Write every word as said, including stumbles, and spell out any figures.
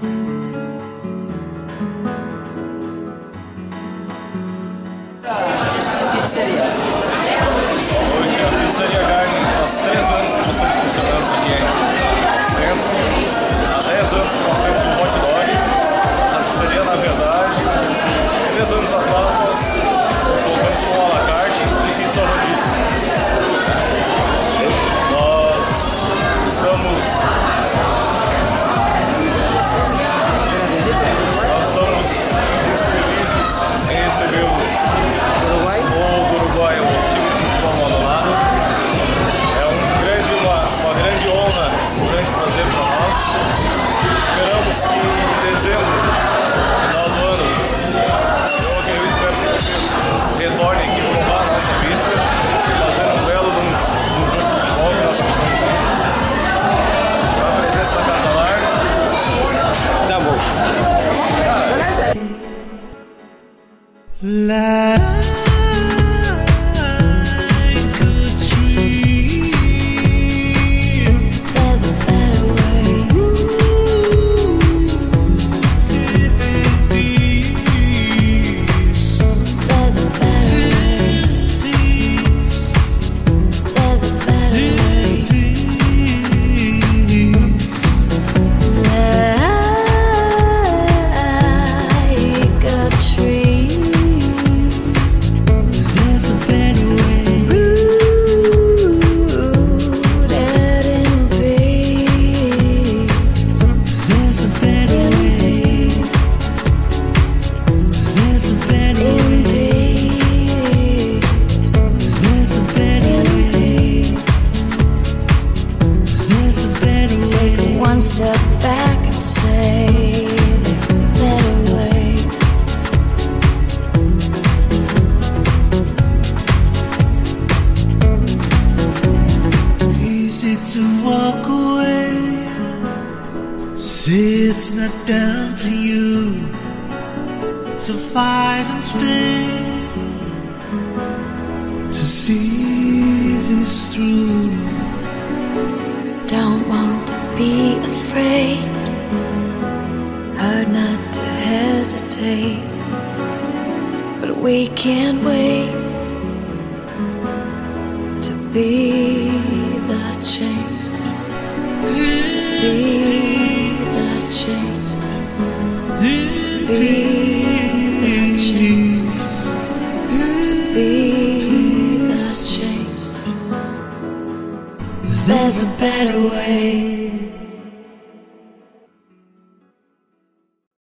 Pizzeria. Hoje a Pizzeria Garden faz três anos que nós estamos funcionando aqui no centro. Há dez anos que nós temos um hot dog. Essa pizzeria, na verdade, três anos atrás nós colocamos com à la carte e pizza rodízio. Nós estamos... Nós estamos muito felizes em recebê-los. O do Uruguai, o time de futebol abandonado. É um grande, uma, uma grande honra, um grande prazer para nós. Esperamos que em dezembro, final do ano, eu, eu espero que vocês retornem aqui provar a nossa pizza, fazendo um belo de um, de um jogo de futebol que nós precisamos aqui. Com a presença da Casa Larga. Tá bom. Like a dream, There's a better way. to the peace, There's a better way. peace, There's a better way. peace. Like a tree. There's a better way. Rooted in peace. There's a better In way. peace. There's a better In way. peace. There's a better In way. peace. There's a better way. Take one step back and say there's a better way. Easy to walk away. Say it's not down to you to fight and stay, to see this through. Don't want to be afraid. Hard not to hesitate. But we can't wait to be the change. To be the change. To be the change. To be the change. There's a better way.